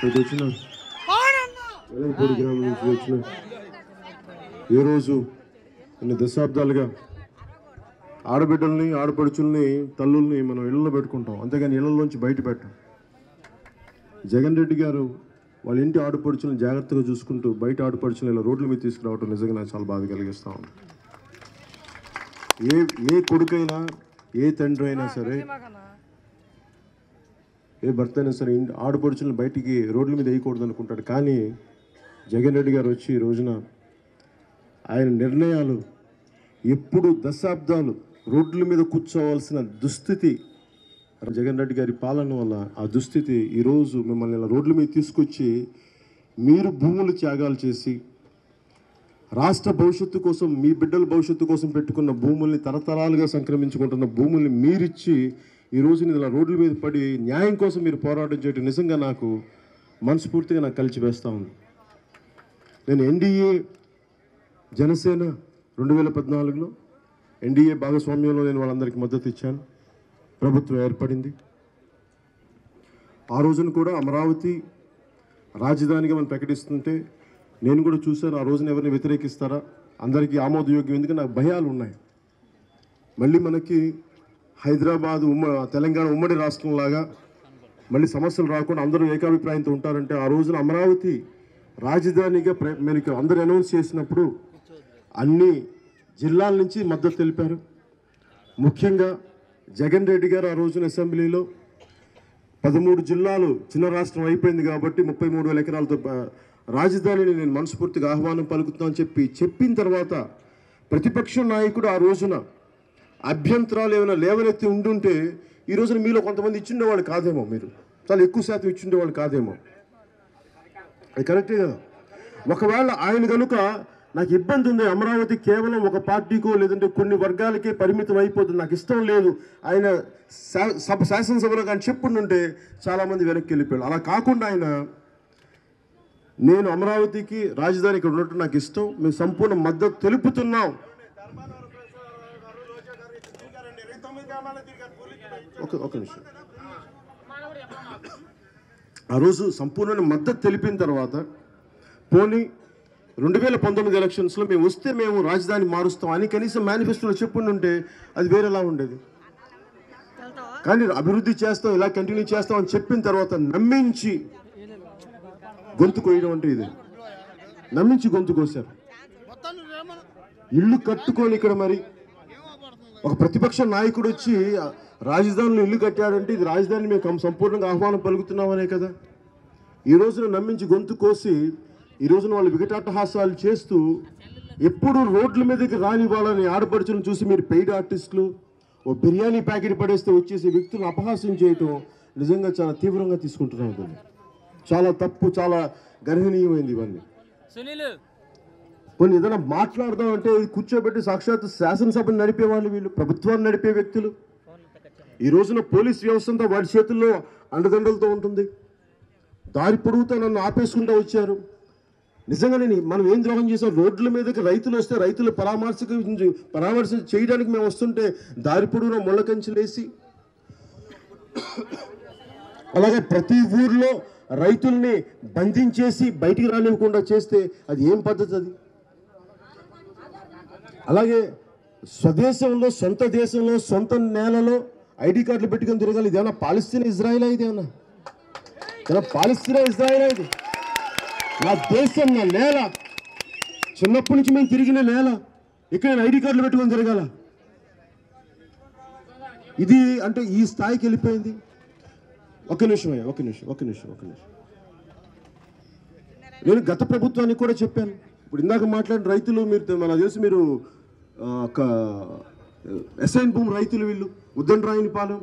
వచ్చిన వెలంపూడి గ్రామం నుంచి వచ్చిన ఈరోజు కొన్ని దశాబ్దాలుగా ఆడబిడ్డల్ని ఆడపడుచుల్ని తల్లుల్ని మనం ఇళ్లలో పెట్టుకుంటాం, అంతేగాని ఇళ్లలోంచి బయట పెట్టాం. జగన్ రెడ్డి గారు వాళ్ళ ఇంటి ఆడపడుచులను జాగ్రత్తగా చూసుకుంటూ బయట ఆడపడుచులను ఇలా రోడ్ల మీద తీసుకురావటం నిజంగా నాకు చాలా బాధ కలిగిస్తూ ఉంది. ఏ కొడుకైనా ఏ తండ్రి అయినా సరే ఏ భర్త అయినా సరే ఆడపడుచులను బయటికి రోడ్ల మీద వేయకూడదు అనుకుంటాడు. కానీ జగన్ రెడ్డి గారు వచ్చి ఈ రోజున ఆయన నిర్ణయాలు ఎప్పుడు దశాబ్దాలు రోడ్ల మీద కూర్చోవలసిన దుస్థితి జగన్ రెడ్డి గారి పాలన వల్ల ఆ దుస్థితి ఈరోజు మిమ్మల్ని ఇలా రోడ్ల మీద తీసుకొచ్చి మీరు భూములు త్యాగాలు చేసి రాష్ట్ర భవిష్యత్తు కోసం మీ బిడ్డల భవిష్యత్తు కోసం పెట్టుకున్న భూముల్ని తరతరాలుగా సంక్రమించుకుంటున్న భూముల్ని మీరిచ్చి ఈరోజు ఇలా రోడ్ల మీద పడి న్యాయం కోసం మీరు పోరాటం చేయడం నిజంగా నాకు మనస్ఫూర్తిగా నాకు కలిసివేస్తూ ఉంది. నేను ఎన్డీఏ జనసేన 2014లో ఎన్డీఏ భాగస్వామ్యంలో నేను వాళ్ళందరికీ మద్దతు ఇచ్చాను. ప్రభుత్వం ఏర్పడింది. ఆ రోజున కూడా అమరావతి రాజధానిగా మనం ప్రకటిస్తుంటే నేను కూడా చూశాను. ఆ రోజున ఎవరిని వ్యతిరేకిస్తారా, అందరికీ ఆమోదయోగ్యం, ఎందుకంటే నాకు భయాలు ఉన్నాయి. మళ్ళీ మనకి హైదరాబాద్ తెలంగాణ ఉమ్మడి రాష్ట్రంలాగా మళ్ళీ సమస్యలు రాకుండా అందరూ ఏకాభిప్రాయంతో ఉంటారంటే ఆ రోజున అమరావతి రాజధానిగా మనకి అందరూ అనౌన్స్ చేసినప్పుడు అన్ని జిల్లాల నుంచి మద్దతు తెలిపారు. ముఖ్యంగా జగన్ రెడ్డి గారు ఆ రోజున అసెంబ్లీలో 13 జిల్లాలు చిన్న రాష్ట్రం అయిపోయింది కాబట్టి 33,000 ఎకరాలతో రాజధానిని నేను మనస్ఫూర్తిగా ఆహ్వానం పలుకుతానని చెప్పిన తర్వాత ప్రతిపక్ష నాయకుడు ఆ రోజున అభ్యంతరాలు ఏమైనా లేవనెత్తి ఉండుంటే ఈ రోజున మీలో కొంతమంది ఇచ్చిండేవాళ్ళు కాదేమో, మీరు చాలా ఎక్కువ శాతం ఇచ్చిండేవాళ్ళు కాదేమో. అది కరెక్టే కదా. ఒకవేళ ఆయన కనుక నాకు ఇబ్బంది ఉంది, అమరావతి కేవలం ఒక పార్టీకో లేదంటే కొన్ని వర్గాలకే పరిమితం అయిపోతుంది, నాకు ఇష్టం లేదు, ఆయన శాసనసభలో కానీ చెప్పుంటే చాలామంది వెనక్కి వెళ్ళిపోయారు. అలా కాకుండా ఆయన నేను అమరావతికి రాజధాని ఇక్కడ ఉన్నట్టు నాకు ఇష్టం, మేము సంపూర్ణ మద్దతు తెలుపుతున్నాం. ఒక నిమిషం. ఆ రోజు సంపూర్ణ మద్దతు తెలిపిన తర్వాత పోనీ 2019 ఎలక్షన్స్లో మేము వస్తే మేము రాజధాని మారుస్తాం అని కనీసం మేనిఫెస్టోలో చెప్పుంటే అది వేరేలా ఉండేది. కానీ అభివృద్ధి చేస్తాం, ఇలా కంటిన్యూ చేస్తాం అని చెప్పిన తర్వాత నమ్మించి గొంతు కోయడం అంటే ఇది. నమ్మించి గొంతు కోసారు. ఇల్లు కట్టుకొని ఇక్కడ మరి ఒక ప్రతిపక్ష నాయకుడు వచ్చి రాజధానిలో ఇల్లు కట్టాడంటే ఇది రాజధాని మేము సంపూర్ణంగా ఆహ్వానం పలుకుతున్నామనే కదా. ఈ రోజున నమ్మించి గొంతు కోసి ఈ రోజున వాళ్ళు వికటాటహాసాలు చేస్తూ ఎప్పుడు రోడ్ల మీదకి రాని వాళ్ళని ఆడపడుచులను చూసి మీరు పెయిడ్ ఆర్టిస్టులు ఓ బిర్యానీ ప్యాకెట్ పడేస్తే వచ్చేసి వ్యక్తులను అపహాస్యం చేయటం నిజంగా చాలా తీవ్రంగా తీసుకుంటున్నాం. దీన్ని చాలా తప్పు, చాలా గర్హనీయమైంది. ఇవన్నీ కొన్ని ఏదైనా మాట్లాడదామంటే కూర్చోబెట్టి సాక్షాత్ శాసనసభను నడిపేవాళ్ళు వీళ్ళు, ప్రభుత్వాన్ని నడిపే వ్యక్తులు. ఈ రోజున పోలీస్ వ్యవస్థ అంతా వాడి చేతుల్లో అండదండలతో ఉంటుంది. దారి పొడుగుతా నన్ను ఆపేసుకుంటూ వచ్చారు. నిజంగా మనం ఏం ద్రోహం చేసాం? రోడ్ల మీదకి రైతులు వస్తే రైతులు పరామర్శ చేయడానికి మేము వస్తుంటే దారి పొడుగున ముళ్ళ కంచెలేసి, అలాగే ప్రతి ఊర్లో రైతుల్ని బంధించేసి బయటికి రానివ్వకుండా చేస్తే అది ఏం పద్ధతి అది? అలాగే స్వదేశంలో, సొంత దేశంలో, సొంత నేలలో ఐడి కార్డులు పెట్టుకొని తిరగాలి. ఇదేమన్నా పాలస్తీనా ఇజ్రాయిల్? ఇదేమన్నా పాలస్తీనా ఇజ్రాయిల్? ఇది నా దేశం, నా నేల, చిన్నప్పటి నుంచి మేము తిరిగిన నేల, ఇక్కడ నేను ఐడి కార్డులు పెట్టుకొని తిరగాల? ఇది అంటే ఈ స్థాయికి వెళ్ళిపోయింది. ఒక నిమిషం. నేను గత ప్రభుత్వానికి కూడా చెప్పాను. ఇప్పుడు ఇందాక మాట్లాడిన రైతులు, మీరు మనకు తెలిసి మీరు ఒక ఎస్ఐన్ భూమి రైతులు వీళ్ళు, ఉద్దండరాయనిపాలెం,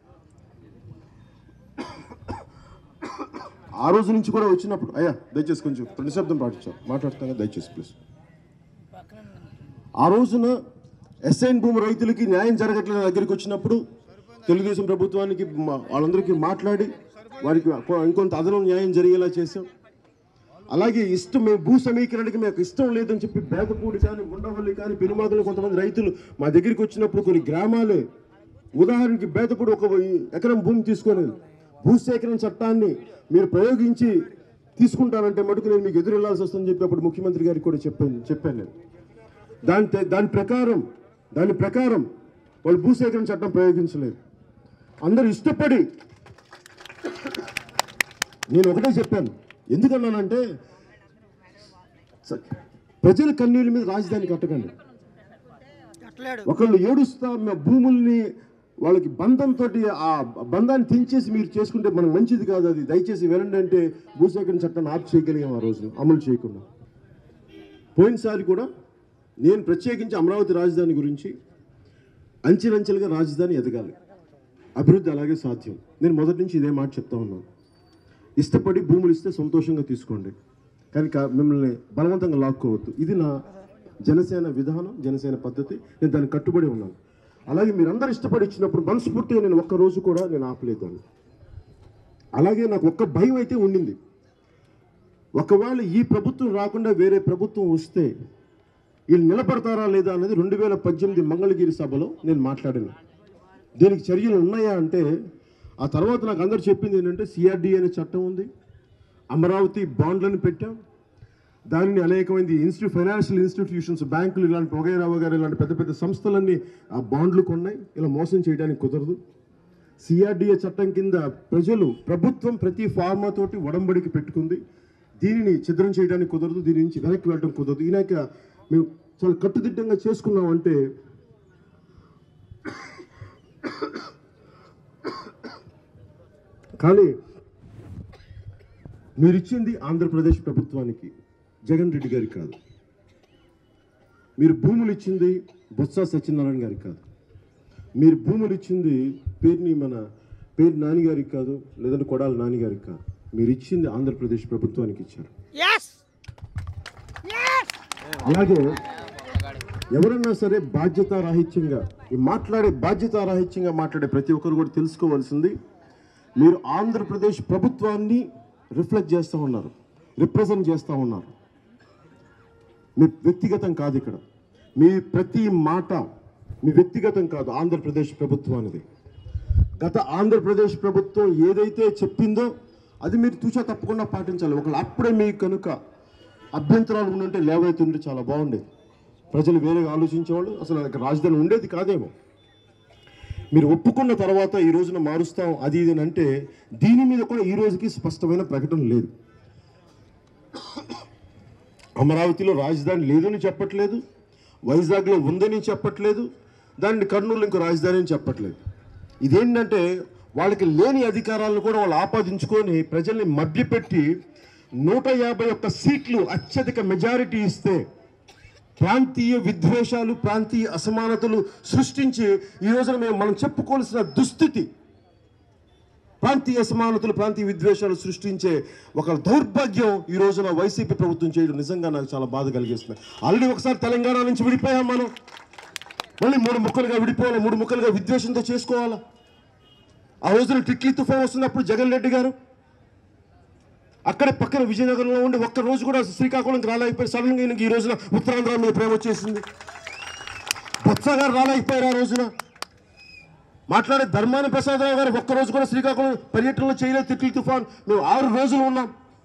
ఆ రోజు నుంచి కూడా వచ్చినప్పుడు అయ్యా దయచేసి కొంచెం నిశ్శబ్దం మాట్లాడుతాను దయచేసి ప్లీజ్. ఆ రోజున ఎస్ఐన్ భూమి రైతులకి న్యాయం జరగట్లేదు దగ్గరికి వచ్చినప్పుడు తెలుగుదేశం ప్రభుత్వానికి వాళ్ళందరికీ మాట్లాడి వారికి ఇంకొంత అదనం న్యాయం జరిగేలా చేసాం. అలాగే మేము భూ సమీకరణకి మాకు ఇష్టం లేదని చెప్పి బేదపూడి కానీ, ఉండవల్లి కానీ, పెనుమాకలు కొంతమంది రైతులు మా దగ్గరికి వచ్చినప్పుడు కొన్ని గ్రామాలే, ఉదాహరణకి బేదపూడి 1 ఎకరం భూమి తీసుకొని భూసేకరణ చట్టాన్ని మీరు ప్రయోగించి తీసుకుంటారంటే మటుకు నేను మీకు ఎదురు వెళ్లాల్సి వస్తుందని చెప్పి అప్పుడు ముఖ్యమంత్రి గారికి కూడా చెప్పాను నేను. దాని ప్రకారం వాళ్ళు భూసేకరణ చట్టం ప్రయోగించలేదు. అందరూ ఇష్టపడి నేను ఒకటే చెప్పాను. ఎందుకన్నానంటే ప్రజల కన్నీళ్ళ మీద రాజధాని కట్టకండి. ఒకళ్ళు ఏడుస్తా భూముల్ని వాళ్ళకి బంధంతో ఆ బంధాన్ని తెంచేసి మీరు చేసుకుంటే మనకు మంచిది కాదు, అది దయచేసి వినండి అంటే భూసేకరణ చట్టాన్ని ఆప్ చేయగలిగాం. ఆ రోజు అమలు చేయకుండా పోయినసారి కూడా నేను ప్రత్యేకించి అమరావతి రాజధాని గురించి అంచెలంచెలుగా రాజధాని ఎదగాలి, అభివృద్ధి అలాగే సాధ్యం. నేను మొదటి నుంచి ఇదే మాట చెప్తా ఉన్నాను. ఇష్టపడి భూములు ఇస్తే సంతోషంగా తీసుకోండి, కానీ మిమ్మల్ని బలవంతంగా లాక్కోవద్దు. ఇది నా జనసేన విధానం, జనసేన పద్ధతి. నేను దానికి కట్టుబడి ఉన్నాను. అలాగే మీరందరూ ఇష్టపడి ఇచ్చినప్పుడు మనస్ఫూర్తిగా నేను ఒక్కరోజు కూడా నేను ఆపలేదాన్ని. అలాగే నాకు ఒక్క భయం అయితే ఉండింది. ఒకవేళ ఈ ప్రభుత్వం రాకుండా వేరే ప్రభుత్వం వస్తే వీళ్ళు నిలబడతారా లేదా అనేది 2018 మంగళగిరి సభలో నేను మాట్లాడాను. దీనికి చర్యలు ఉన్నాయా అంటే ఆ తర్వాత నాకు అందరూ చెప్పింది ఏంటంటే సిఆర్డీ అనే చట్టం ఉంది, అమరావతి బాండ్లను పెట్టాం, దానిని అనేకమైంది ఫైనాన్షియల్ ఇన్స్టిట్యూషన్స్, బ్యాంకులు ఇలాంటి వగైరా ఇలాంటి పెద్ద పెద్ద సంస్థలన్నీ ఆ బాండ్లు కొన్నాయి. ఇలా మోసం చేయడానికి కుదరదు. సిఆర్డీఏ చట్టం కింద ప్రభుత్వం ప్రతి ఫార్మా తోటి ఒడంబడికి పెట్టుకుంది. దీనిని ఛిద్రం చేయడానికి కుదరదు, దీని నుంచి వెనక్కి వెళ్ళడం కుదరదు. ఈనాక మేము చాలా కట్టుదిట్టంగా చేసుకున్నామంటే కానీ మీరు ఇచ్చింది ఆంధ్రప్రదేశ్ ప్రభుత్వానికి, జగన్ రెడ్డి గారికి కాదు. మీరు భూములు ఇచ్చింది బొత్స సత్యనారాయణ గారికి కాదు. మీరు భూములు ఇచ్చింది పేరు నాని గారికి కాదు, లేదంటే కొడాలి నాని గారికి కాదు. మీరు ఇచ్చింది ఆంధ్రప్రదేశ్ ప్రభుత్వానికి ఇచ్చారు. అలాగే ఎవరన్నా సరే బాధ్యతారాహిత్యంగా మాట్లాడే ప్రతి ఒక్కరు కూడా తెలుసుకోవాల్సింది, మీరు ఆంధ్రప్రదేశ్ ప్రభుత్వాన్ని రిప్రజెంట్ చేస్తూ ఉన్నారు. మీ వ్యక్తిగతం కాదు. ఇక్కడ మీ ప్రతి మాట మీ వ్యక్తిగతం కాదు, ఆంధ్రప్రదేశ్ ప్రభుత్వానిది. గత ఆంధ్రప్రదేశ్ ప్రభుత్వం ఏదైతే చెప్పిందో అది మీరు తూచా తప్పకుండా పాటించాలి. ఒకళ్ళు అప్పుడే మీకు కనుక అభ్యంతరాలు ఉంటే లేవైతుంటే చాలా బాగుండేది. ప్రజలు వేరేగా ఆలోచించేవాళ్ళు, అసలు రాజధాని ఉండేది కాదేమో. మీరు ఒప్పుకున్న తర్వాత ఈ రోజున మారుస్తాం అది ఇది అంటే దీని మీద కూడా ఈ రోజుకి స్పష్టమైన ప్రకటన లేదు. అమరావతిలో రాజధాని లేదని చెప్పట్లేదు, వైజాగ్లో ఉందని చెప్పట్లేదు, దాన్ని కర్నూలు ఇంకో రాజధాని అని చెప్పట్లేదు. ఇదేంటంటే వాళ్ళకి లేని అధికారాలను కూడా వాళ్ళు ఆపాదించుకొని ప్రజల్ని మభ్యపెట్టి 151 సీట్లు అత్యధిక మెజారిటీ ఇస్తే ప్రాంతీయ విద్వేషాలు, ప్రాంతీయ అసమానతలు సృష్టించి ఈ రోజున మనం చెప్పుకోవాల్సిన దుస్థితి, ప్రాంతీయ అసమానతలు, ప్రాంతీయ విద్వేషాలు సృష్టించే ఒక దౌర్భాగ్యం ఈ రోజున వైసీపీ ప్రభుత్వం చేయడం నిజంగా నాకు చాలా బాధ కలిగిస్తుంది. ఆల్రెడీ ఒకసారి తెలంగాణ నుంచి విడిపోయాం మనం, మళ్ళీ 3 ముక్కలుగా విడిపోవాలి, 3 ముక్కలుగా విద్వేషంతో చేసుకోవాలా? ఆ రోజున టిట్లీ తుఫాన్ వస్తున్నప్పుడు జగన్ రెడ్డి గారు అక్కడే పక్కన విజయనగరంలో ఉండి ఒక్క రోజు కూడా శ్రీకాకుళంకి రాలేకపోయి సడన్గా ఈ రోజున ఉత్తరాంధ్ర మీద ప్రేమ వచ్చేసింది. బొత్స గారు రాలేకపోయారు. ఆ రోజున మాట్లాడే ధర్మాన ప్రసాదరావు గారు ఒక్కరోజు కూడా శ్రీకాకుళం పర్యటనలో చేయలేదు. టిట్లీ తుఫాన్ మేము 6 రోజులు ఉన్నాం.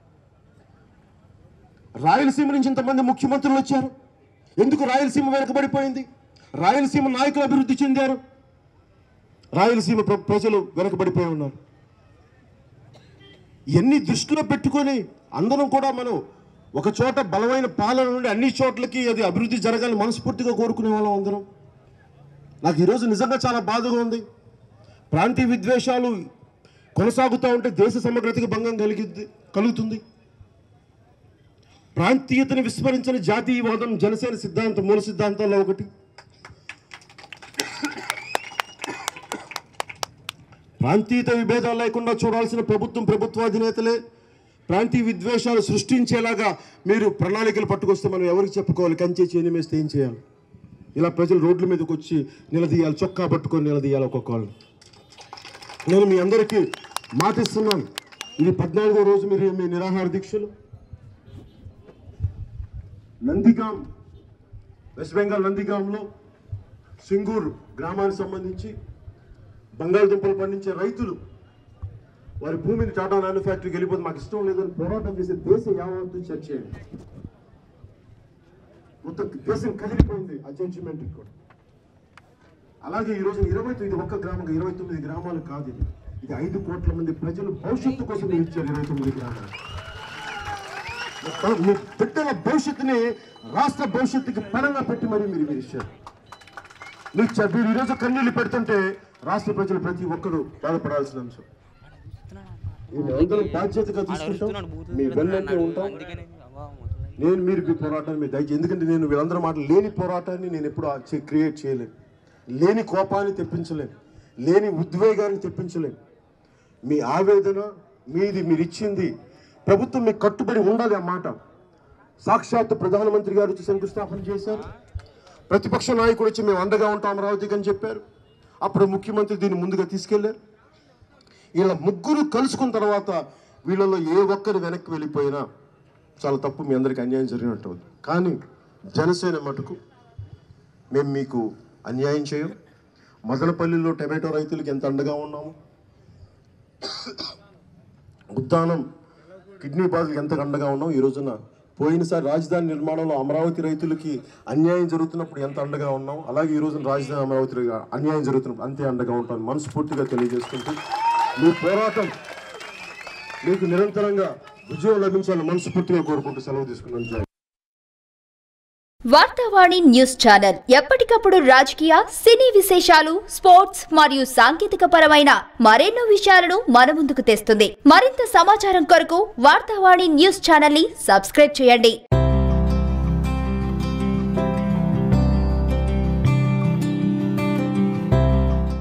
రాయలసీమ నుంచి ఇంతమంది ముఖ్యమంత్రులు వచ్చారు. ఎందుకు రాయలసీమ వెనకబడిపోయింది? రాయలసీమ నాయకులు అభివృద్ధి చెందారు, రాయలసీమ ప్రజలు వెనకబడిపోయి ఉన్నారు. ఇవన్నీ దృష్టిలో పెట్టుకొని అందరం కూడా మనం ఒక చోట బలమైన పాలన నుండి అన్ని చోట్లకి అది అభివృద్ధి జరగాలని మనస్ఫూర్తిగా కోరుకునే వాళ్ళం అందరం. నాకు ఈరోజు నిజంగా చాలా బాధగా ఉంది. ప్రాంతీయ విద్వేషాలు కొనసాగుతూ ఉంటే దేశ సమగ్రతకి భంగం కలుగుతుంది. ప్రాంతీయతను విస్మరించని జాతీయవాదం జనసేన సిద్ధాంతం, మూల సిద్ధాంతాల్లో ఒకటి. ప్రాంతీయత విభేదాలు లేకుండా చూడాల్సిన ప్రభుత్వాధినేతలే ప్రాంతీయ విద్వేషాలు సృష్టించేలాగా మీరు ప్రణాళికలు పట్టుకొస్తే మనం ఎవరికి చెప్పుకోవాలి? కంచె చేని మేస్తే ఏం చేయాలి? ఇలా ప్రజలు రోడ్ల మీదకి వచ్చి నిలదీయాలి, చొక్కా పట్టుకొని నిలదీయాలి ఒక్కొక్కళ్ళు. నేను మీ అందరికీ మాటిస్తున్నాను, ఇది 14వ రోజు మీరు మీ నిరాహార దీక్షలు. నందిగాం, వెస్ట్ బెంగాల్ నందిగాంలో సింగూర్ గ్రామానికి సంబంధించి బంగాళదుంపలు పండించే రైతులు వారి భూమిని టాటా నానో ఫ్యాక్టరీకి వెళ్ళిపోతే మాకు ఇష్టం లేదని పోరాటం చేసే దేశం యావత్తు చర్చ చేయండి. మొత్తం దేశం కదిలిపోయింది ఆ జడ్జిమెంట్ కూడా. అలాగే ఈ రోజు 29 ఒక్క గ్రామంగా 29 గ్రామాలు కాదు, ఇది 5 కోట్ల మంది ప్రజలు భవిష్యత్తు కోసం మీరు ఇచ్చారు. 29 గ్రామాలు మీ బిడ్డల భవిష్యత్తుని రాష్ట్ర భవిష్యత్తుకి పరంగా పెట్టి మరీ మీరు ఇచ్చారు. మీరు ఈరోజు కన్నీళ్లు పెడుతుంటే రాష్ట్ర ప్రజలు ప్రతి ఒక్కరూ బాధపడాల్సిన అంశం. అందరం బాధ్యతగా తీసుకుంటాం, మీ వెన్నట్టే ఉంటాం. నేను మీరు ఈ పోరాటాన్ని మీరు దయచేసి, ఎందుకంటే నేను వీళ్ళందరూ మాటలు లేని పోరాటాన్ని నేను ఎప్పుడు క్రియేట్ చేయలేను, లేని కోపాన్ని తెప్పించలేను, లేని ఉద్వేగాన్ని తెప్పించలేను. మీ ఆవేదన మీది, మీరు ఇచ్చింది ప్రభుత్వం మీకు కట్టుబడి ఉండాలి. ఆ మాట సాక్షాత్ ప్రధానమంత్రి గారు వచ్చి శంకుస్థాపన చేశారు, ప్రతిపక్ష నాయకుడు వచ్చి మేము అండగా ఉంటాం అమరావతికి అని చెప్పారు. అప్పుడు ముఖ్యమంత్రి దీన్ని ముందుగా తీసుకెళ్లారు. ఇలా ముగ్గురు కలుసుకున్న తర్వాత వీళ్ళలో ఏ ఒక్కరు వెనక్కి వెళ్ళిపోయినా చాలా తప్పు, మీ అందరికీ అన్యాయం జరిగినట్టు అవుతుంది. కానీ జనసేన మటుకు మేము మీకు అన్యాయం చేయం. మదనపల్లిలో టమాటో రైతులకు ఎంత అండగా ఉన్నాము, ఉద్దానం కిడ్నీ బాధలకు ఎంత అండగా ఉన్నాం. ఈ రోజున పోయినసారి రాజధాని నిర్మాణంలో అమరావతి రైతులకి అన్యాయం జరుగుతున్నప్పుడు ఎంత అండగా ఉన్నాం, అలాగే ఈ రోజున రాజధాని అమరావతి అన్యాయం జరుగుతున్నప్పుడు అంతే అండగా ఉంటాను మనస్ఫూర్తిగా తెలియజేసుకుంటూ, మీ పోరాటం మీకు నిరంతరంగా విజయం లభించాలని మనస్ఫూర్తిగా కోరుకుంటూ సెలవు తీసుకున్నాను. వార్తావాణి న్యూస్ ఛానల్ ఎప్పటికప్పుడు రాజకీయ, సినీ విశేషాలు, స్పోర్ట్స్ మరియు సాంకేతిక పరమైన మరెన్నో విషయాలను మన ముందుకు తెస్తుంది. మరింత సమాచారం కొరకు వార్తావాణి న్యూస్ ఛానల్ ని సబ్స్క్రైబ్ చేయండి.